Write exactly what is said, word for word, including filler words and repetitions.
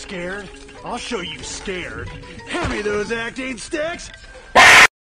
Scared? I'll show you scared. Hand me those acting sticks!